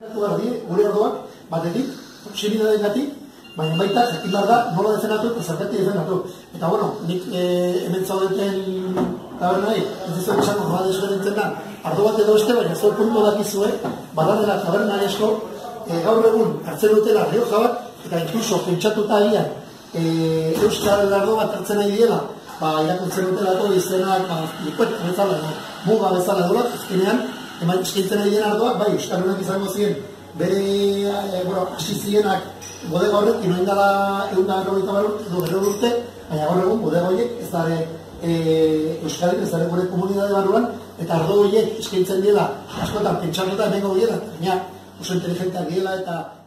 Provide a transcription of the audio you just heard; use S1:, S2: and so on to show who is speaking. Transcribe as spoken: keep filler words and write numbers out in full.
S1: gure orduak, batetik, posibilitategatik, baina baita, jakin behar da, nola defenatu eta zergatik defenatu. Eta, bueno, nik hemen zaudeten tabernai, ez dizuek esango joa desberdintzen da, ardo bat edo beste, baina zuen punto dakizue, badadela tabernari asko, gaur egun hartzen dutela Rioja bat, eta inkluso pentsatuta agian Euskal ardo bat hartzen nahi diela, irakurtzen dutelako izenak, likuet bezala, muga bezala dola, ezkenean, eman eskaintzen nahi dien ardoak, bai, Euskalunak izango ziren, bere, bueno, hasi zienak, bodega horrek, inoen dala egun da gaurita barut, edo gero urte, baina gaur egun bodega horiek ez dara Euskalik, ez dara gure komunidade baruan, eta ardo horiek eskaintzen diela, askotan pentsatuta hemen gau diela, baina oso inteligenteak diela, eta